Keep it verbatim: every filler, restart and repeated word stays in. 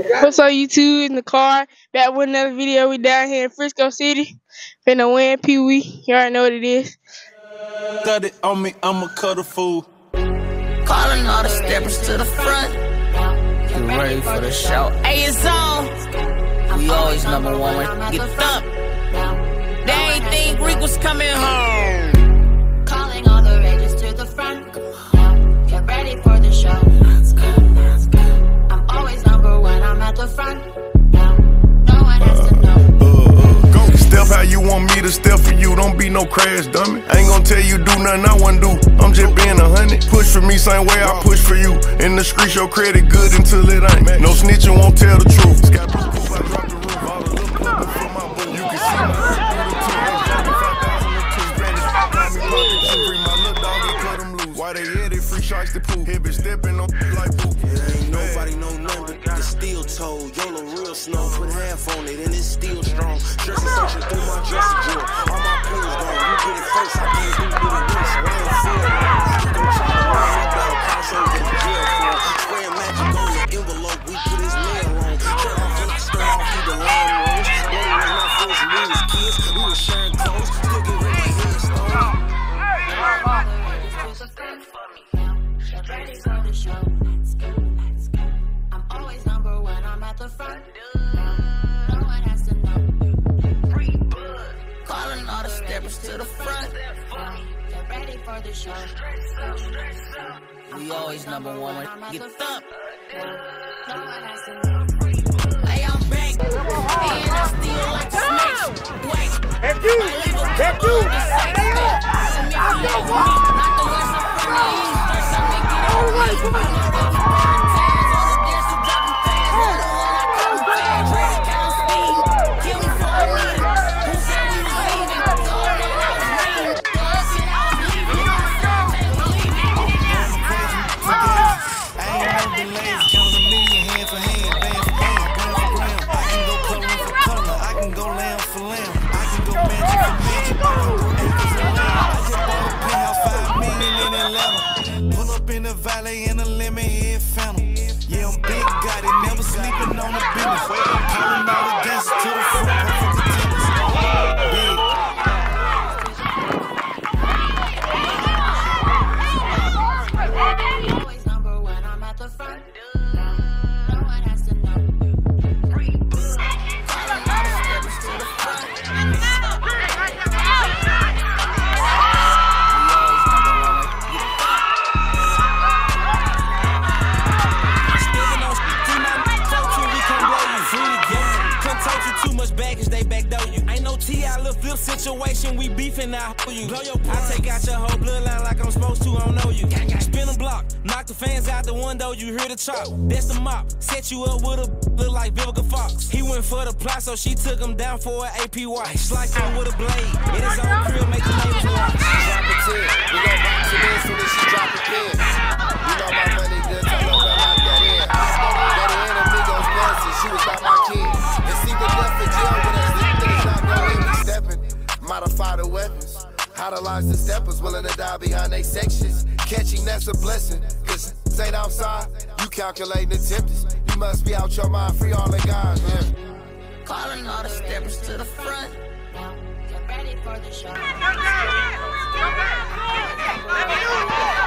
What's up, YouTube? In the car, back with another video. We down here in Frisco City. Finna win Pee Wee. You already know what it is. Got it on me, I'ma cut a fool. Calling all the steppers to the front. Get ready for the show. Hey, it's on. We always number one when get thumped. They ain't think Rick was coming home. Calling all the rages to the front. Get ready for the show. I'm always number one, I'm at the front. No one has to know. Uh, uh, go step how you want me to step for you. Don't be no crash dummy. I ain't gonna tell you do nothing I wanna do. I'm just being a hundred. Push for me same way I push for you. In the streets your credit good until it ain't. No snitching won't tell the truth. You can see my why they hear they free sharks to poop. Here been stepping on like poop. Yeah, ain't nobody know nothing but the steel toe. YOLO real snow, put half on it and it's still strong. Dressing searching through my dressing drawer. All my pins gone, you get it first, I can't do it with this. I ain't feeling it. Don't try to run it, better pass over the jail for it. Spraying magic on the envelope, we put his mail on. Cut off and I start off through the line roads. Daddy was not forcing me as kids, we was sharing clothes. Still get rid of my headstone. Get ready for the show. Let's go, let's go. I'm always number one, I'm at the front. No one has to know. Calling all the steppers to the front. Get ready for the show. We always number one when get thumped. No one has to know. Hey, I'm back. And I still like to smash. Wait. That's you. That's you. Valet and a lemon head phantom. Yeah, I'm big, got it, never sleeping on the business. Calling all the gangsters to the front. Big. Always number one, I'm at the front. No one has to know. Calling all the steppers to the front. T I little flip situation, we beefing now. You blow your, I take out your whole bloodline like I'm supposed to. I don't know you. Spin a block, knock the fans out the window. You hear the chop, that's the mop. Set you up with a look like Vivica Fox. He went for the plot, so she took him down for an A P Y. Sliced him with a blade. In his own crib, make the neighbors watch. Drop a ten, we gon' box it in soon as she drop a pin. You know my money good, tell her I lock that in. Daddy and amigos nasty, she was by my kid. And see the death of jail with us. Modify the weapons, idolize the steppers, willing to die behind they sections. Catching, that's a blessing, cause ain't outside, you calculating the tempters. You must be out your mind, free all the guys, yeah. Calling all the steppers to the front. Get ready for the show.